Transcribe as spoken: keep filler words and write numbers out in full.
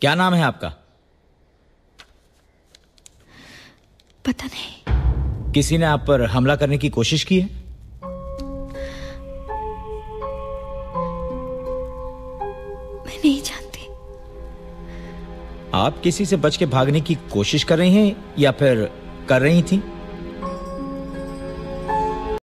क्या नाम है आपका? पता नहीं। किसी ने आप पर हमला करने की कोशिश की है? मैं नहीं जानती। आप किसी से बच के भागने की कोशिश कर रही हैं या फिर कर रही थी?